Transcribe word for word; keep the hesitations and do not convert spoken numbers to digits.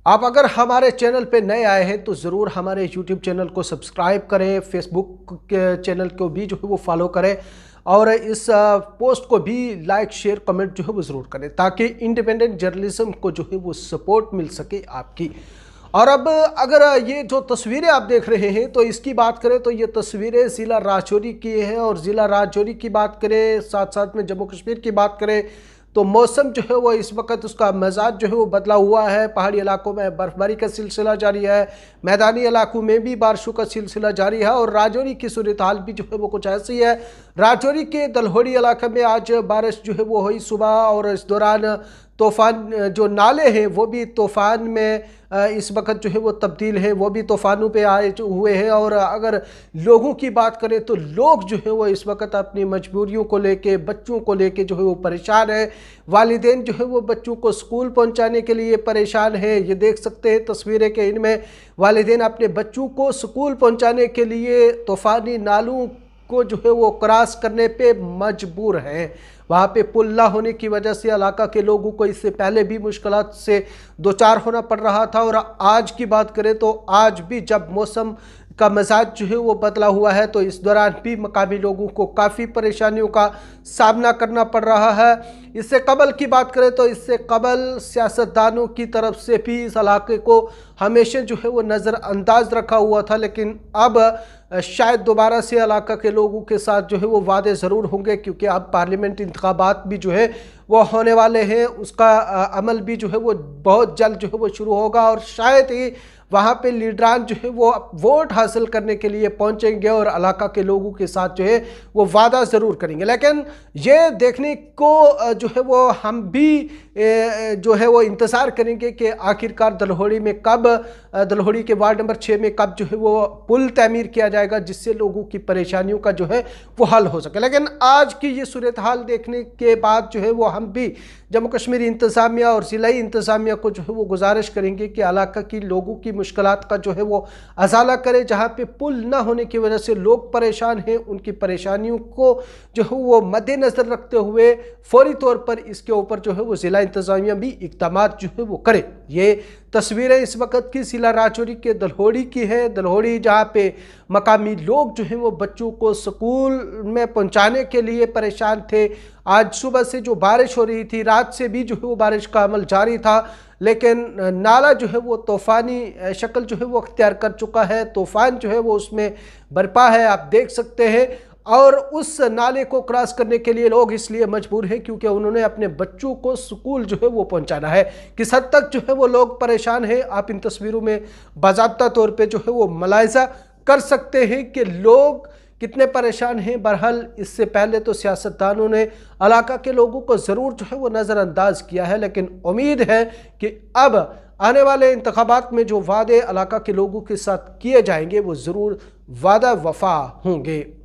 आप अगर हमारे चैनल पे नए आए हैं तो ज़रूर हमारे यूट्यूब चैनल को सब्सक्राइब करें, फेसबुक के चैनल को भी जो है वो फॉलो करें और इस पोस्ट को भी लाइक शेयर कमेंट जो है वो ज़रूर करें ताकि इंडिपेंडेंट जर्नलिज्म को जो है वो सपोर्ट मिल सके आपकी। और अब अगर ये जो तस्वीरें आप देख रहे हैं तो इसकी बात करें तो ये तस्वीरें ज़िला राजौरी की हैं और ज़िला राजौरी की बात करें साथ साथ में जम्मू कश्मीर की बात करें तो मौसम जो है वो इस वक्त उसका मिजाज जो है वो बदला हुआ है। पहाड़ी इलाकों में बर्फबारी का सिलसिला जारी है, मैदानी इलाकों में भी बारिशों का सिलसिला जारी है और राजौरी की सूरत हाल भी जो है वो कुछ ऐसी है। राजौरी के दलहोड़ी इलाके में आज बारिश जो है वो हुई सुबह और इस दौरान तूफ़ान जो नाले हैं वो भी तूफ़ान में इस वक्त जो है वो तब्दील है, वो भी तूफ़ानों पे आए हुए हैं। और अगर लोगों की बात करें तो लोग जो है वो इस वक्त अपनी मजबूरियों को लेके, बच्चों को लेके जो है वो परेशान है। वालिदैन जो है वो बच्चों को स्कूल पहुंचाने के लिए परेशान है। ये देख सकते हैं तस्वीरें के इनमें वालिदैन अपने बच्चों को स्कूल पहुँचाने के लिए तूफ़ानी नालों को जो है वो क्रॉस करने पे मजबूर हैं। वहाँ पे पुल ना होने की वजह से इलाका के लोगों को इससे पहले भी मुश्किलात से दो चार होना पड़ रहा था और आज की बात करें तो आज भी जब मौसम का मिजाज जो है वो बदला हुआ है तो इस दौरान भी मकामी लोगों को काफ़ी परेशानियों का सामना करना पड़ रहा है। इससे कबल की बात करें तो इससे कबल सियासतदानों की तरफ से भी इस इलाके को हमेशा जो है वो नज़रअंदाज रखा हुआ था, लेकिन अब शायद दोबारा से इलाका के लोगों के साथ जो है वो वादे ज़रूर होंगे क्योंकि अब पार्लियामेंट इंतखाबात भी जो है वो होने वाले हैं। उसका अमल भी जो है वो बहुत जल्द जो है वो शुरू होगा और शायद ही वहाँ पे लीडरान जो है वो वोट हासिल करने के लिए पहुँचेंगे और इलाका के लोगों के साथ जो है वो वादा ज़रूर करेंगे। लेकिन ये देखने को जो है वो हम भी जो है वो इंतज़ार करेंगे कि आखिरकार दलहोड़ी में कब, दलहोड़ी के वार्ड नंबर छः में कब जो है वो पुल तमीर किया जाएगा जिससे लोगों की परेशानियों का जो है वो हल हो सके। लेकिन आज की ये सूरत हाल देखने के बाद जो है वो हम भी जम्मू कश्मीर इंतज़ामिया और ज़िलाई इंतज़ामिया को जो है वो गुजारिश करेंगे कि इलाका की लोगों की मुश्किलात का जो है वो अजाला करे। जहाँ पे पुल ना होने की वजह से लोग परेशान हैं, उनकी परेशानियों को जो है वो मद्देनज़र रखते हुए फौरी तौर पर इसके ऊपर जो है वो ज़िला इंतज़ामिया भी इक़दाम जो है वो करे। ये तस्वीरें इस वक्त की ज़िला राजौरी के दलहोड़ी की है। दलहोड़ी जहाँ पे मकामी लोग जो हैं वो बच्चों को स्कूल में पहुँचाने के लिए परेशान थे। आज सुबह से जो बारिश हो रही थी, रात से भी जो है वो बारिश का अमल जारी था, लेकिन नाला जो है वो तूफ़ानी शक्ल जो है वो अख्तियार कर चुका है। तूफ़ान जो है वो उसमें बरपा है, आप देख सकते हैं। और उस नाले को क्रॉस करने के लिए लोग इसलिए मजबूर हैं क्योंकि उन्होंने अपने बच्चों को स्कूल जो है वो पहुंचाना है। किस हद तक जो है वो लोग परेशान हैं आप इन तस्वीरों में बाज़ाब्ता तौर पे जो है वो मुलाहिज़ा कर सकते हैं कि लोग कितने परेशान हैं। बहरहाल इससे पहले तो सियासतदानों ने इलाका के लोगों को ज़रूर जो है वो नज़रअंदाज किया है, लेकिन उम्मीद है कि अब आने वाले इंतखाबात में जो वादे इलाका के लोगों के साथ किए जाएंगे वो ज़रूर वादा वफा होंगे।